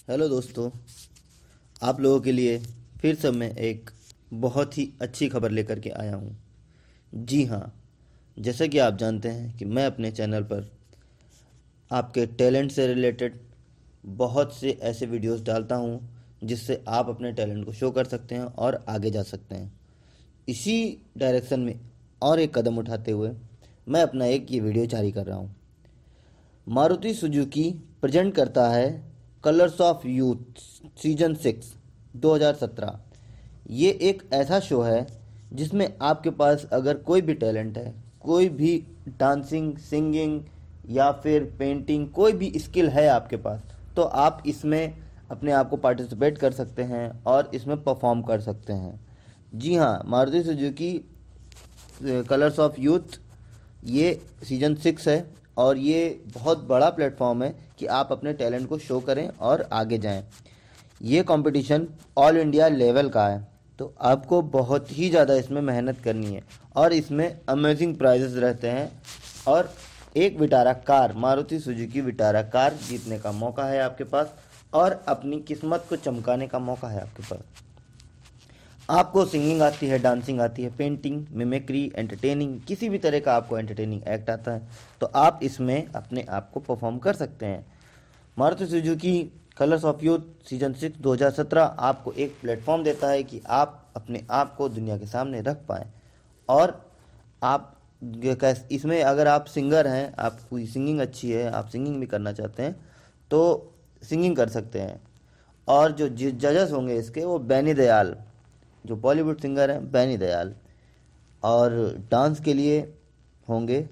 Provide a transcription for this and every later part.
Hello दोस्तों, आप लोगों के लिए फिर से मैं एक बहुत ही अच्छी खबर लेकर के आया हूँ। जी हाँ, जैसे कि आप जानते हैं कि मैं अपने चैनल पर आपके टैलेंट से रिलेटेड बहुत से ऐसे वीडियोस डालता हूँ जिससे आप अपने टैलेंट को शो कर सकते हैं और आगे जा सकते हैं। इसी डायरेक्शन में और एक कदम उठाते हुए मैं अपना एक ये वीडियो जारी कर रहा हूँ। मारुति सुजुकी प्रेजेंट करता है कलर्स ऑफ यूथ सीजन 6 2017। ये एक ऐसा शो है जिसमें आपके पास अगर कोई भी टैलेंट है, कोई भी डांसिंग, सिंगिंग या फिर पेंटिंग, कोई भी स्किल है आपके पास, तो आप इसमें अपने आप को पार्टिसिपेट कर सकते हैं और इसमें परफॉर्म कर सकते हैं। जी हाँ, Maruti Suzuki colours of youth ये सीजन 6 है और ये बहुत बड़ा प्लेटफॉर्म है कि आप अपने टैलेंट को शो करें और आगे जाएं। ये कंपटीशन ऑल इंडिया लेवल का है, तो आपको बहुत ही ज़्यादा इसमें मेहनत करनी है और इसमें अमेजिंग प्राइजेस रहते हैं और एक Vitara car, Maruti Suzuki Vitara car जीतने का मौका है आपके पास और अपनी किस्मत को चमकाने का मौका है आपके पास। आपको सिंगिंग आती है, डांसिंग आती है, पेंटिंग, मिमिक्री, एंटरटेनिंग, किसी भी तरह का आपको एंटरटेनिंग एक्ट आता है तो आप इसमें अपने आप को परफॉर्म कर सकते हैं। Maruti Suzuki colours of youth season 6 2017 आपको एक प्लेटफॉर्म देता है कि आप अपने आप को दुनिया के सामने रख पाएँ और आप इसमें अगर आप सिंगर हैं, आपकी सिंगिंग अच्छी है, आप सिंगिंग भी करना चाहते हैं तो सिंगिंग कर सकते हैं। और जो जजेस होंगे इसके वो बैनी दयाल, जो बॉलीवुड सिंगर हैं बैनी दयाल, और डांस के लिए होंगे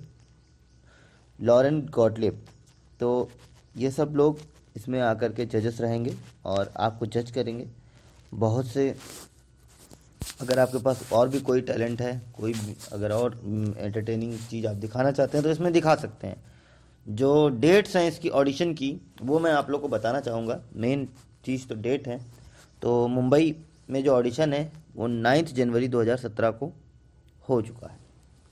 लॉरेन गॉटलिब। तो ये सब लोग इसमें आकर के जजेस रहेंगे और आपको जज करेंगे। बहुत से अगर आपके पास और भी कोई टैलेंट है, कोई भी अगर और एंटरटेनिंग चीज़ आप दिखाना चाहते हैं तो इसमें दिखा सकते हैं। जो डेट्स हैं इसकी ऑडिशन की वो मैं आप लोग को बताना चाहूँगा। मेन चीज़ तो डेट है। तो मुंबई में जो ऑडिशन है वो 9 जनवरी 2017 को हो चुका है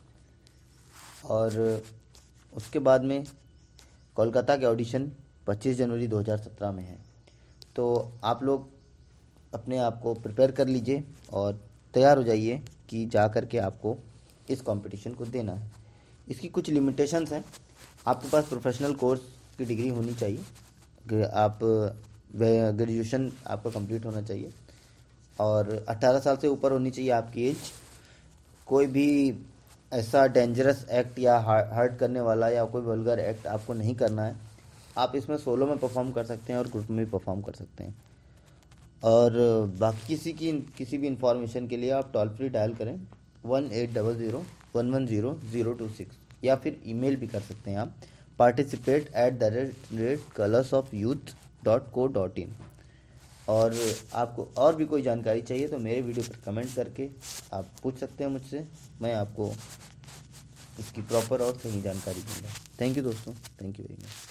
और उसके बाद में कोलकाता के ऑडिशन 25 जनवरी 2017 में है। तो आप लोग अपने आप को प्रिपेयर कर लीजिए और तैयार हो जाइए कि जा कर के आपको इस कंपटीशन को देना है। इसकी कुछ लिमिटेशंस हैं। आपके पास प्रोफेशनल कोर्स की डिग्री होनी चाहिए, आप ग्रेजुएशन आपका कंप्लीट होना चाहिए और 18 साल से ऊपर होनी चाहिए आपकी एज। कोई भी ऐसा डेंजरस एक्ट या हर्ट करने वाला या कोई वल्गर एक्ट आपको नहीं करना है। आप इसमें सोलो में परफॉर्म कर सकते हैं और ग्रुप में भी परफॉर्म कर सकते हैं। और बाकी किसी भी इंफॉर्मेशन के लिए आप टोल फ्री डायल करें 1800 110 026 या फिर ईमेल भी कर सकते हैं आप participate@colorsofyouth.co.in। और आपको और भी कोई जानकारी चाहिए तो मेरे वीडियो पर कमेंट करके आप पूछ सकते हैं मुझसे। मैं आपको इसकी प्रॉपर और सही जानकारी दूंगा। थैंक यू दोस्तों, थैंक यू वेरी मच।